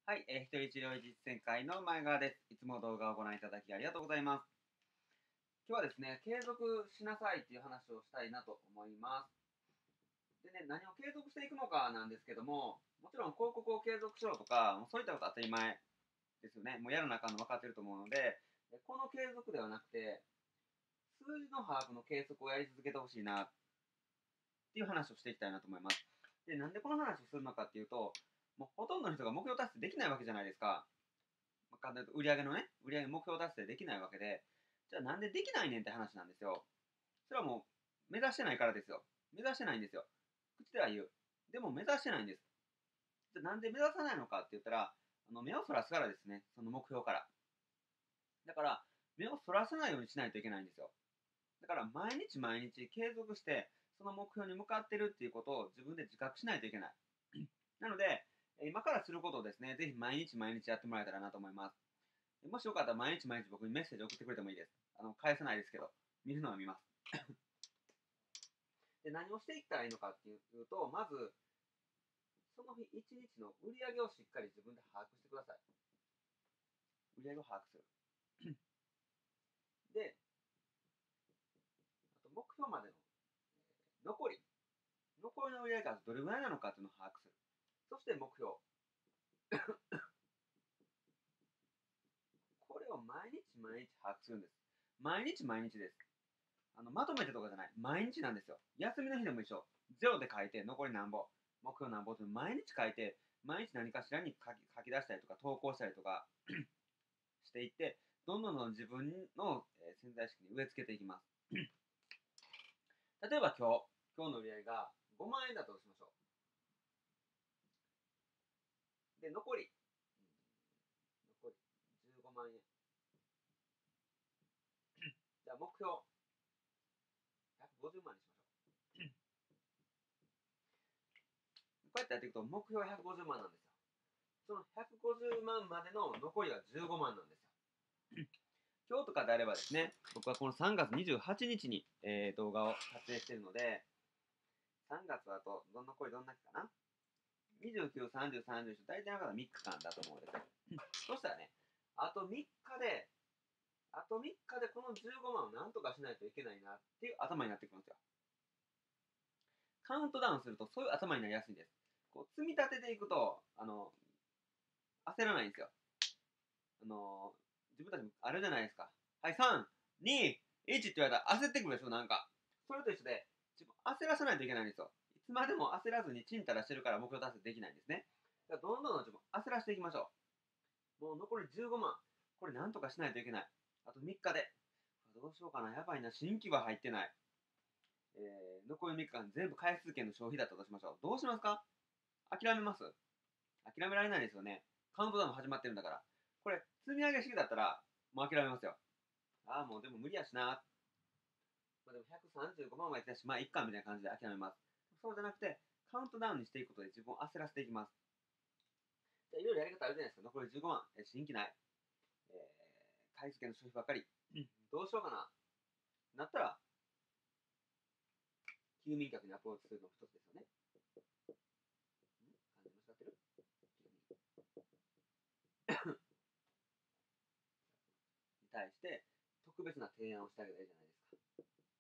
はい、一人治療実践会の前川です。いつも動画をご覧いただきありがとうございます。今日はですね、継続しなさいっていう話をしたいなと思います。でね、何を継続していくのかなんですけども、もちろん広告を継続しろとか、そういったことは当たり前ですよね。もうやらなあかんの分かってると思うので、この継続ではなくて、数字の把握の計測をやり続けてほしいなっていう話をしていきたいなと思います。で、なんでこの話をするのかっていうと、もうほとんどの人が目標達成できないわけじゃないですか。簡単に言うと売上のね、売上目標達成できないわけで、じゃあなんでできないねんって話なんですよ。それはもう目指してないからですよ。目指してないんですよ。口では言う。でも目指してないんです。じゃあなんで目指さないのかって言ったら、目をそらすからですね。その目標から。だから、目をそらさないようにしないといけないんですよ。だから毎日毎日継続して、その目標に向かってるっていうことを自分で自覚しないといけない。なので、今からすることをですね、ぜひ毎日毎日やってもらえたらなと思います。もしよかったら毎日毎日僕にメッセージ送ってくれてもいいです。返さないですけど、見るのは見ます。で、何をしていったらいいのかっていうと、まず、その日一日の売り上げをしっかり自分で把握してください。売り上げを把握する。で、あと目標までの、残り。残りの売り上げがどれぐらいなのかっていうのを把握する。そして目標。これを毎日毎日把握するんです。毎日毎日です。まとめてとかじゃない。毎日なんですよ。休みの日でも一緒。ゼロで書いて、残りなんぼ、目標なんぼって毎日書いて、毎日何かしらに書き出したりとか、投稿したりとかしていって、どんどん自分の潜在意識に植え付けていきます。例えば今日の売り上げが5万円だとしましょう。で、残り15万円。じゃあ目標150万にしましょう。こうやってやっていくと目標150万なんですよ。その150万までの残りは15万なんですよ。今日とかであればですね、僕はこの3月28日に、動画を撮影しているので、3月だと残りどんな日かな ?29、30、31、大体の方3日間だと思うんですよ。そしたらね、あと3日で、この15万をなんとかしないといけないなっていう頭になってくるんですよ。カウントダウンするとそういう頭になりやすいんです。こう積み立てていくと、焦らないんですよ。自分たちもあるじゃないですか。はい、3、2、1って言われたら焦ってくるでしょ、なんか。それと一緒で、自分焦らせないといけないんですよ。いつまでも焦らずにチンタラしてるから目標達成できないんですね。だからどんどん自分焦らせていきましょう。もう残り15万。これなんとかしないといけない。あと3日で。どうしようかな。やばいな。新規は入ってない。残り3日間全部回数券の消費だったとしましょう。どうしますか？諦めます？諦められないですよね。カウントダウン始まってるんだから。これ、積み上げ式だったら、もう諦めますよ。ああ、もうでも無理やしな。まあ、でも135万はいったし、まあいっかみたいな感じで諦めます。そうじゃなくて、カウントダウンにしていくことで自分を焦らせていきます。じゃあいろいろやり方あるじゃないですか。残り15万、新規ない。買い付けの消費ばっかり。どうしようかな。なったら、休眠客にアプローチするのも一つですよね。漢字間違ってる？に対して、特別な提案をしてあげたらいいじゃないですか。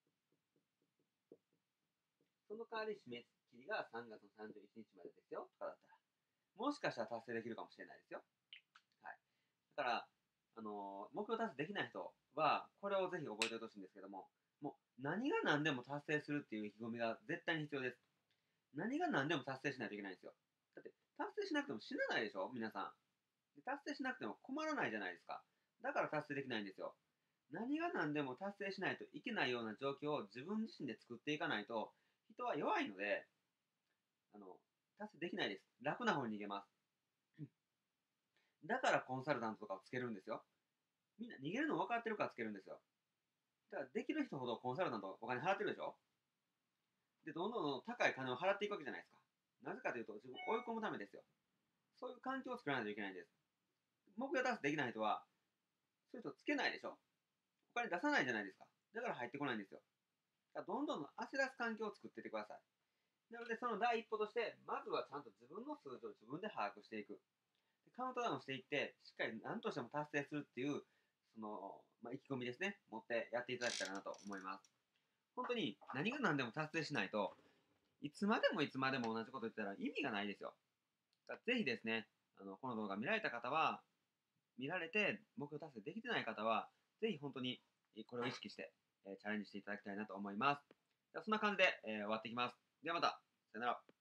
その代わり締め切りが3月の31日までですよとかだったら、もしかしたら達成できるかもしれないですよ。はい。だから、目標達成できない人は、これをぜひ覚えておいてほしいんですけども、もう何が何でも達成するっていう意気込みが絶対に必要です。何が何でも達成しないといけないんですよ。だって、達成しなくても死なないでしょ皆さん。達成しなくても困らないじゃないですか。だから達成できないんですよ。何が何でも達成しないといけないような状況を自分自身で作っていかないと、人は弱いので、あの、達成できないです。楽な方に逃げます。だからコンサルタントとかをつけるんですよ。みんな逃げるの分かってるからつけるんですよ。だからできる人ほどコンサルタントお金払ってるでしょ。で、どんどんどんどん高い金を払っていくわけじゃないですか。なぜかというと、自分を追い込むためですよ。そういう環境を作らないといけないんです。目標達成できない人は、そういう人つけないでしょ。お金出さないじゃないですか。だから入ってこないんですよ。だからどんどん焦らす環境を作っていってください。なので、その第一歩として、まずはちゃんと自分の数字を自分で把握していく。 カウントダウンしていって、しっかり何としても達成するっていう、意気込みですね、持ってやっていただけたらなと思います。本当に何が何でも達成しないと、いつまでもいつまでも同じこと言ってたら意味がないですよ。だからぜひですね、この動画見られた方は、見られて目標達成できてない方は、ぜひ本当にこれを意識して、チャレンジしていただきたいなと思います。ではそんな感じで、終わっていきます。ではまた。さよなら。